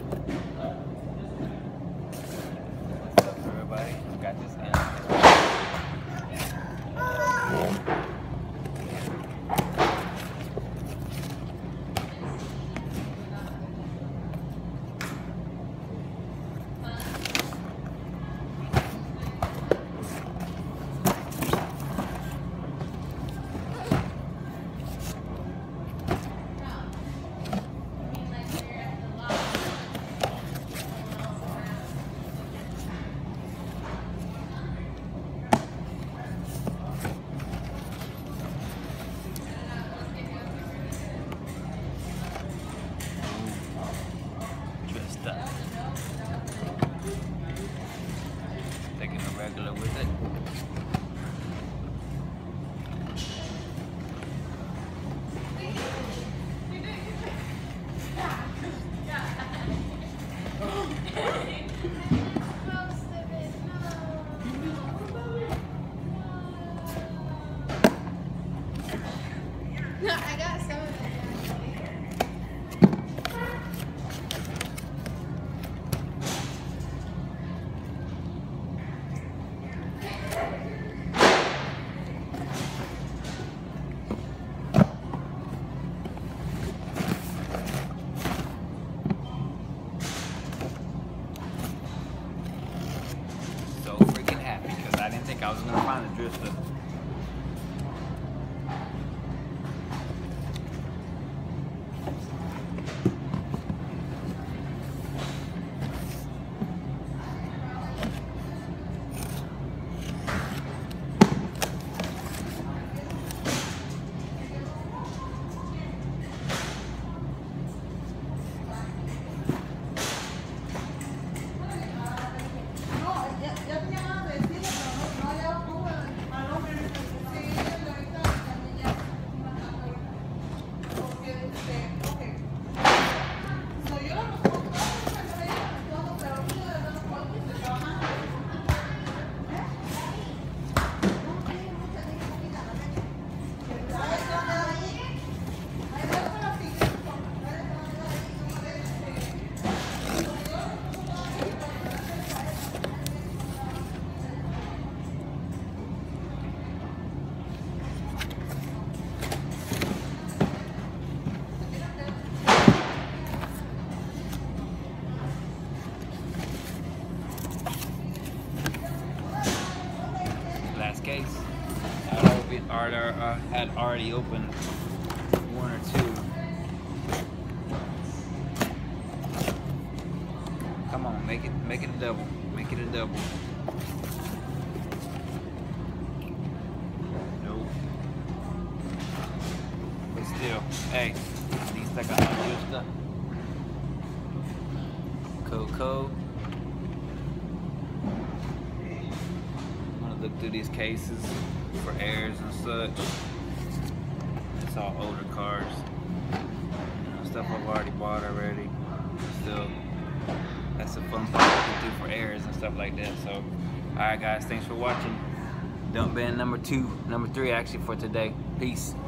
What's up, everybody? Got this in. Dressed up. Taking a regular with it. I got some of it. So freaking happy because I didn't think I was gonna find a drifter. Last case. Had already opened one or two. Come on, make it a double. Make it a double. Nope. But still, hey, at least I got my good stuff. Coco. Look through these cases for airs and such. It's all older cars. Stuff I've already bought already. Still, that's a fun part to do for airs and stuff like that. So, alright guys, thanks for watching. Dump bin number 3 actually for today. Peace.